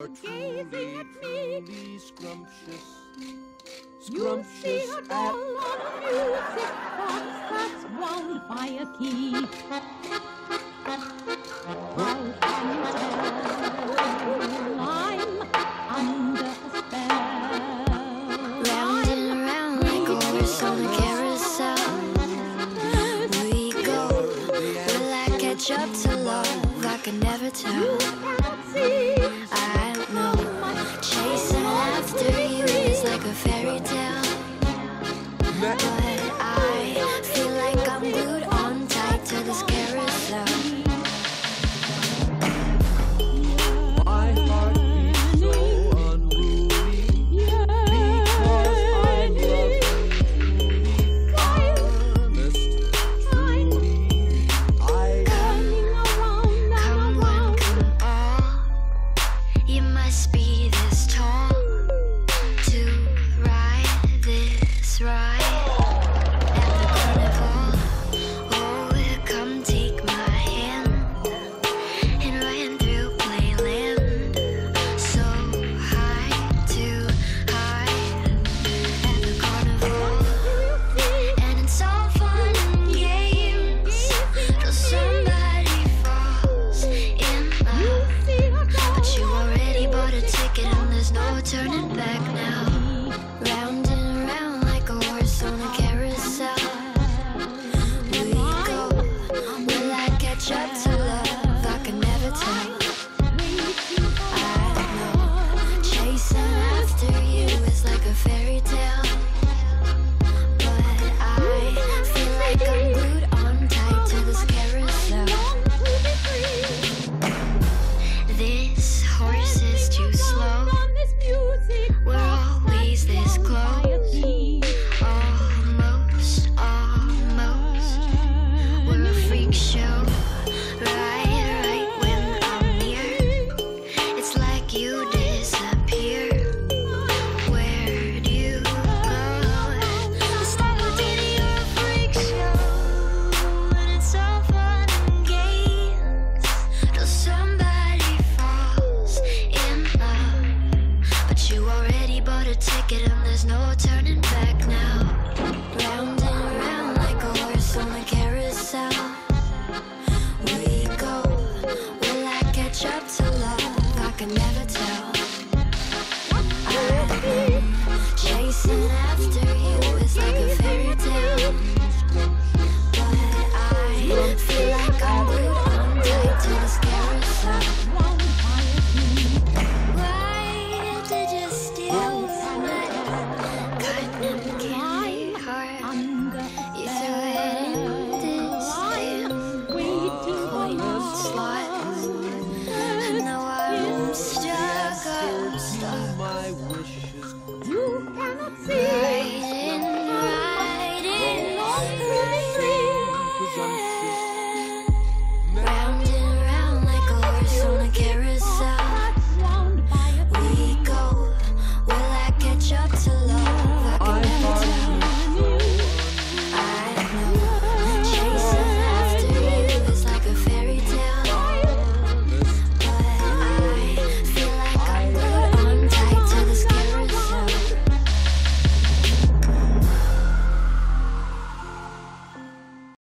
gazing at me. Scrumptious, You see a doll on a music box that's wound by a key. How can you tell I'm under a spell? Round and round like a horse on a carousel. We go, will I catch up to love? I can never tell. I don't know. Chasing after you is like a fairy tale. But I feel like I'm glued on tight to this carousel. my heart beats so unruly because I love you. Honest, truly, Come one, come all. You must be this tall to ride this ride at the carnival. Oh, come take my hand and run through playland. So high to high at the carnival. And it's all fun and games till somebody falls in love. But you already bought a ticket and there's no turning back now. Round and round like a horse on a carousel. We go, will I catch up to love? I can never tell. I don't know. Chasing after you is like a fairy tale. But I feel like I'm glued on tight to this carousel. This horse is too slow. We're always this close. Almost, almost. We're a freak show. Right when I'm near. It's like you disappear. Where do you go? It's like we did your freak show. And it's all fun and games till somebody falls in love. But you already bought a ticket and there's no turning